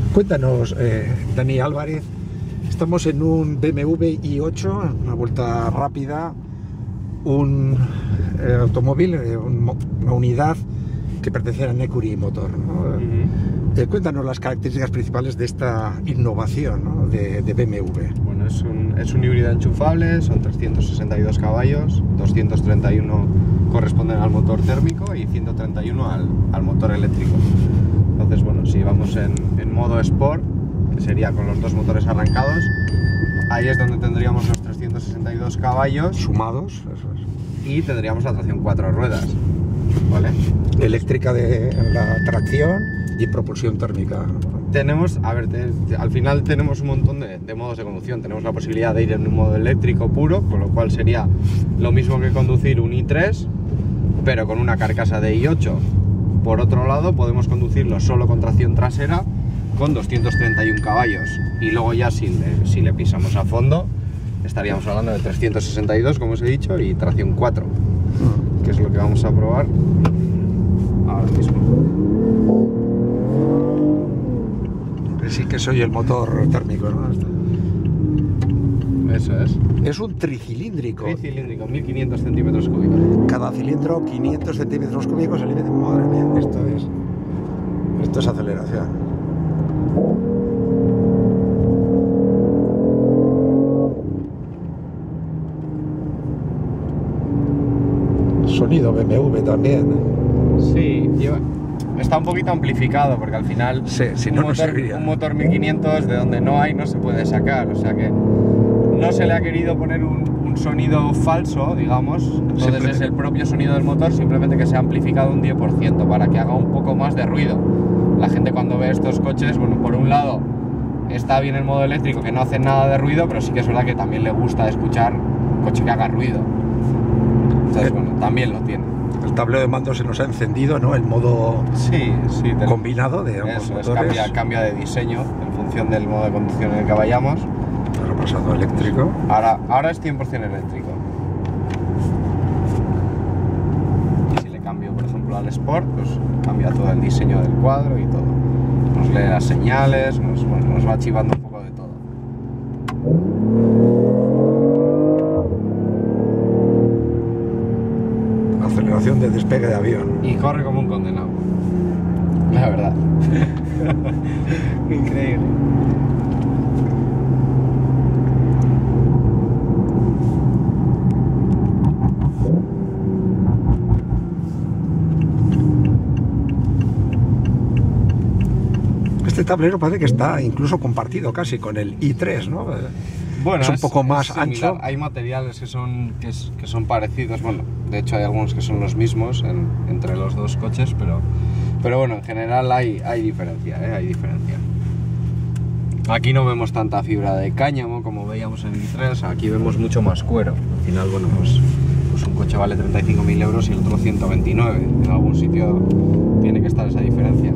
Cuéntanos, Dani Álvarez, estamos en un BMW i8, una vuelta rápida, un automóvil, una unidad que pertenece a Necuri Motor, ¿no? Cuéntanos las características principales de esta innovación, ¿no?, de BMW. Bueno, es un híbrido enchufable, son 362 caballos, 231 corresponden al motor térmico y 131 al motor eléctrico. Entonces, bueno, si vamos en modo Sport, que sería con los dos motores arrancados, ahí es donde tendríamos los 362 caballos Sumados, eso es. Y tendríamos la tracción 4 ruedas, ¿vale? Eléctrica de la tracción y propulsión térmica. Tenemos, a ver, al final tenemos un montón de modos de conducción. Tenemos la posibilidad de ir en un modo eléctrico puro, con lo cual sería lo mismo que conducir un i3, pero con una carcasa de i8. Por otro lado, podemos conducirlo solo con tracción trasera, con 231 caballos. Y luego ya si le pisamos a fondo, estaríamos hablando de 362, como os he dicho, y tracción 4, que es lo que vamos a probar ahora mismo. Sí que soy el motor térmico, ¿no? Eso es. Es un tricilíndrico. Tricilíndrico, 1500 centímetros cúbicos. Cada cilindro 500 centímetros cúbicos. El límite, madre mía, esto es aceleración. Sonido BMW también. Sí, está un poquito amplificado porque al final sí, si no, un motor 1500 de donde no hay no se puede sacar, o sea que no se le ha querido poner un sonido falso, digamos, entonces es el propio sonido del motor, simplemente que se ha amplificado un 10% para que haga un poco más de ruido. La gente cuando ve estos coches, bueno, por un lado está bien el modo eléctrico que no hace nada de ruido, pero sí que es verdad que también le gusta escuchar un coche que haga ruido. Entonces, bueno, también lo tiene. El tablero de mando se nos ha encendido, ¿no? El modo combinado de ambos motores. Cambia de diseño en función del modo de conducción en el que vayamos. Ahora pasado eléctrico. Ahora es 100% eléctrico. Y si le cambio, por ejemplo, al Sport, pues cambia todo el diseño del cuadro y todo. Nos lee las señales, nos va chivando un poco de todo. Aceleración de despegue de avión. Y corre como un condenado. La verdad. Increíble. Este tablero parece que está incluso compartido casi con el i3, ¿no? Bueno, es un poco más ancho. Hay materiales que son parecidos, bueno, de hecho hay algunos que son los mismos entre los dos coches, pero bueno, en general hay diferencia, hay diferencia. Aquí no vemos tanta fibra de cáñamo como veíamos en el i3, aquí vemos mucho más cuero. Al final, bueno, pues un coche vale 35.000 euros y el otro 129, en algún sitio tiene que estar esa diferencia.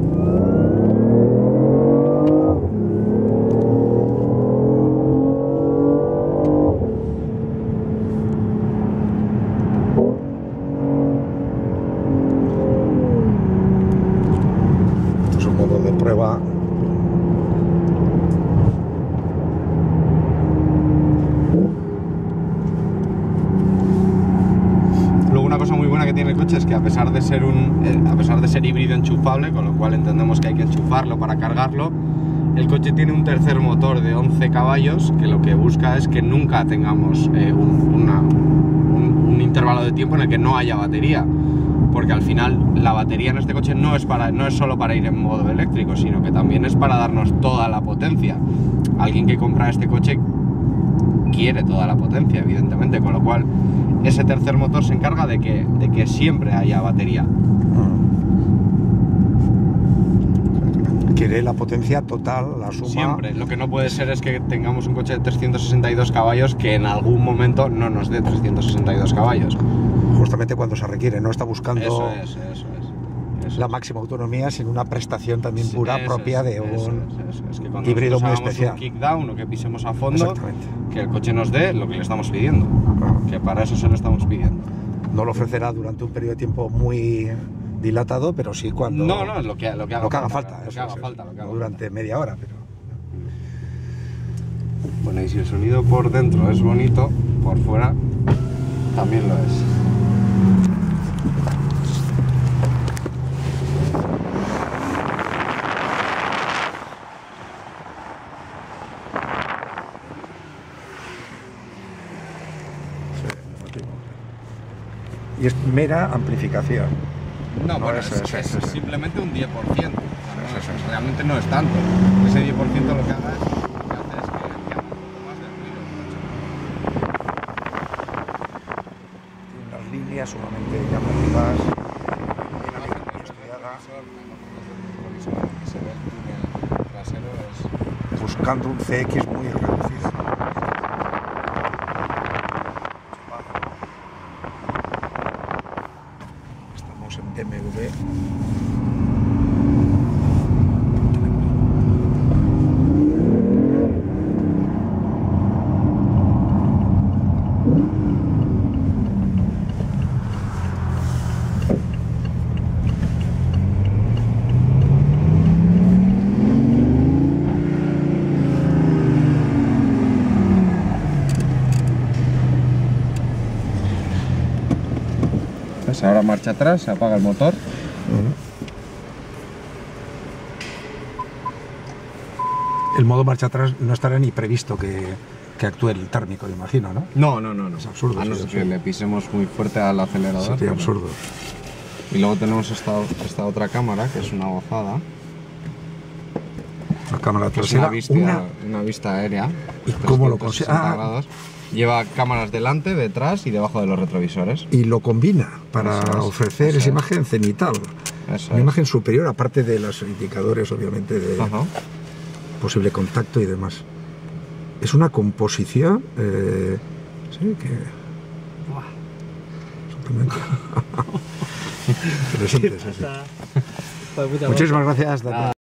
Prueba. Luego una cosa muy buena que tiene el coche es que a pesar de ser híbrido enchufable, con lo cual entendemos que hay que enchufarlo para cargarlo, el coche tiene un tercer motor de 11 caballos que lo que busca es que nunca tengamos un intervalo de tiempo en el que no haya batería. Porque al final la batería en este coche no es solo para ir en modo eléctrico, sino que también es para darnos toda la potencia. Alguien que compra este coche quiere toda la potencia, evidentemente, con lo cual ese tercer motor se encarga de que siempre haya batería. Quiere la potencia total, la suma. Siempre. Lo que no puede ser es que tengamos un coche de 362 caballos que en algún momento no nos dé 362 caballos. Justamente cuando se requiere, no está buscando eso es. la máxima autonomía, sino una prestación también pura propia de un híbrido muy especial. Un kickdown o que pisemos a fondo, que el coche nos dé lo que le estamos pidiendo, que para eso se lo estamos pidiendo. No lo ofrecerá durante un periodo de tiempo muy dilatado, pero sí cuando... No, no, lo que haga falta. Lo que haga falta. No durante media hora, pero... Bueno, y si el sonido por dentro es bonito, por fuera también lo es. Y es mera amplificación. No, bueno, es simplemente un 10%. O sea, realmente no es tanto. Ese 10% lo que hace es que aumenta un poco más del ruido. Tiene unas líneas sumamente llamativas. Buscando un CX muy reducido. Estamos en BMW. Ahora marcha atrás, se apaga el motor. El modo marcha atrás no estará ni previsto que actúe el térmico, imagino, ¿no? No. Es absurdo. A no ser que le pisemos muy fuerte al acelerador. Sería absurdo. Y luego tenemos esta otra cámara, que es una gozada. La cámara Es trasera. una vista aérea. ¿Y cómo lo consigue? 360 grados. Lleva cámaras delante, detrás y debajo de los retrovisores. Y lo combina para ofrecer esa es. imagen cenital. Una imagen superior, aparte de los indicadores, obviamente, de posible contacto y demás. Es una composición. Sí, que. Totalmente. Interesante, sí. Muchísimas gracias, Daniel.